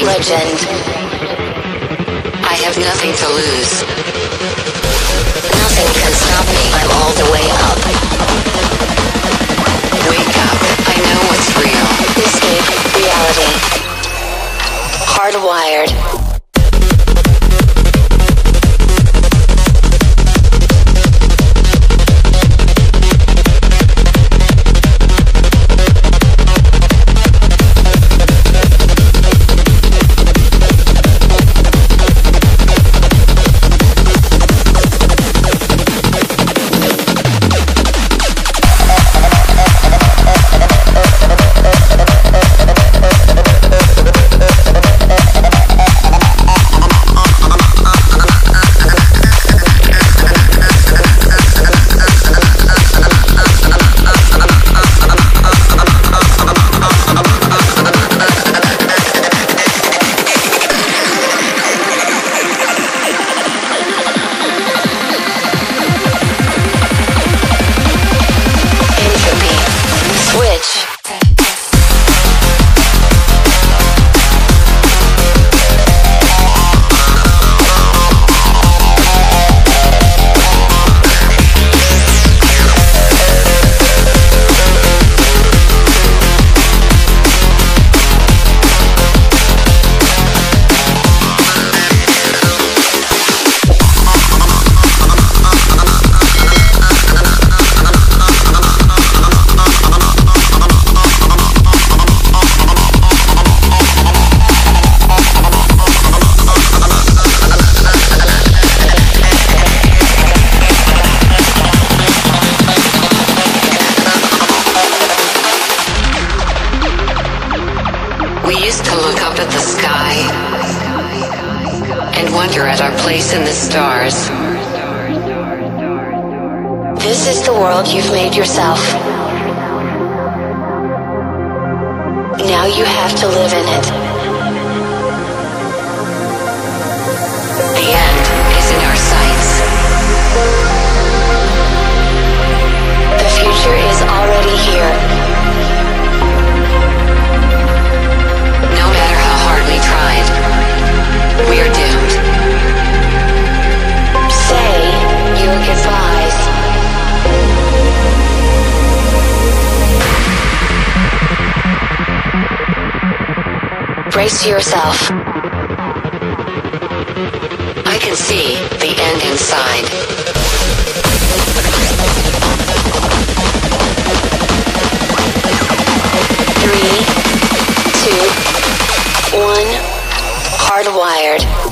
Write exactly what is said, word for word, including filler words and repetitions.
legend. I have nothing to lose. Nothing can stop me. I'm all the way up. Wake up. I know what's real. Escape reality. Hardwired. At our place in the stars. This is the world you've made yourself. Now you have to live in it. The end is in our sights. The future is already here. No matter how hard we tried, we are doomed. Say your goodbyes. Brace yourself. I can see the end inside. Three, two, one, hardwired.